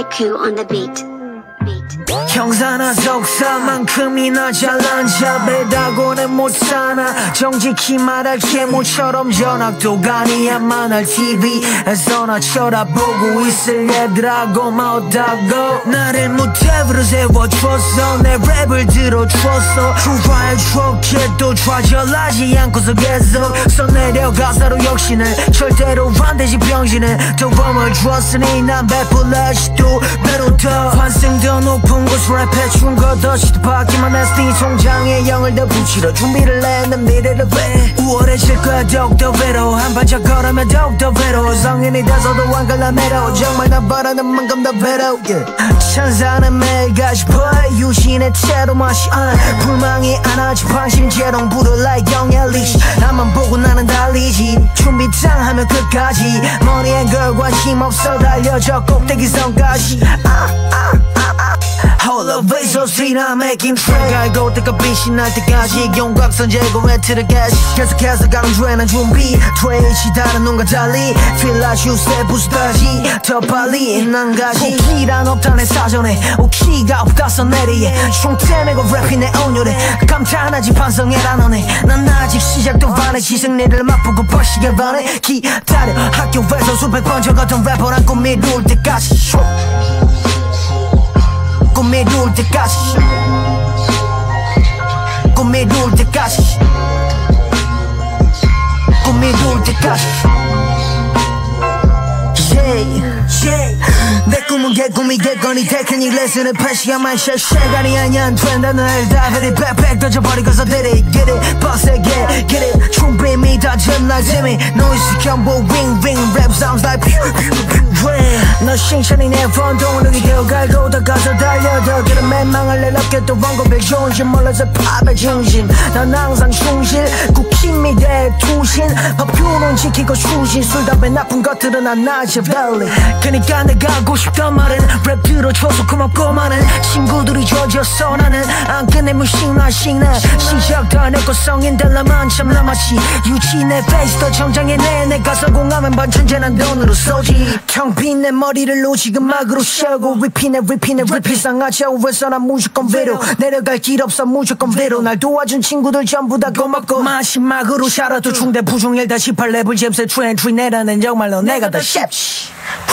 Haku on the beat. 형사나 속사만큼이나 잘난 자 배다고는 못사나 정직히 말할게 모처럼 전학도가 아니야만 할 TV에서 나 쳐다보고 있을 얘들하고 마었다고 나를 무대으로 세워줬어 내 랩을 들어줬어 추가할 추억에 또 좌절하지 않고서 계속 써내려 가사로 역신을 절대로 안 되지 병신은 더 범을 주었으니 난 베풀레시 또 배로 더 환승 더 높은 곳 랩해 준 것 없이 또 바뀌만 했으니 통장에 영을 더 붙이러 준비를 해 내 미래를 왜 우월해질 거야 더욱더 외로워 한 발짝 걸으면 더욱더 외로워 성인이 돼서도 안 갈라매로 정말 나 바라는 만큼 더 외로워 천사는 매일같이 보여 유신의 채로 마시 불망이 안 하지 방심제동 불을 like 영엘리시 나만 보고 나는 달리지 준비장 하면 끝까지 머리엔 걸 관심 없어 달려져 꼭대기선까지 Hold up, wait so sweet, I'm making track 알고 때가 빛이 날 때까지 용광선 제거 멘트를 개시 계속해서 강조해난 준비 트레이치 다른 놈과 달리 Feel like you said 부스다지 더 빨리 난 가지 포기란 없다 내 사전에 오키가 없다 써내리에 총태내고 랩이 내 온열에 감탄하지 반성해라 너네 난 아직 시작도 안해 지승리를 맛보고 벌시게 반해 기다려 학교에서 수백 번 적었던 래퍼란 꿈이 이룰 때까지 꿈이 이룰 때까지 꿈이 이룰 때까지 꿈이 이룰 때까지 내 꿈은 개꿈이 되거니 테크닉 레슨을 8시간만 쉴 시간이 아니야 안 된다는 알다 Hit it back 던져버리고서 did it Get it 빡세게 get it 준비 미다진 날 재미 노이즈 경보 ring rap sounds like 너 싱찬이 내 폰동 눈이 되어갈고 더 가서 달려더 그런 맹망을 내놓게 또 원고백 좋은지 몰라서 팝의 중심 난 항상 충실 국힘이 돼 투신 법규는 지키고 수신 술담배 나쁜 것들은 안 나지 밸리 그니까 내가 하고 싶단 말은 랩 들어줘서 고맙고만은 친구들이 져줬어 나는 안 끝내 무식나 시작도 안 했고 성인 될라만 참 남았지 유치 내 페이스도 정장해내 내가 성공하면 반천재 난 돈으로 쏘지 텅빈 내 머리를 오직 음악으로 씌우고 repeat 상하지 않아서 난 무조건 위로 내려갈 길 없어 무조건 위로 날 도와준 친구들 전부 다 고맙고 마지막으로 샤라도 중대 부중일 다 18레벨 잼스 트렌트리 내라는 정말로 내가 더 셉치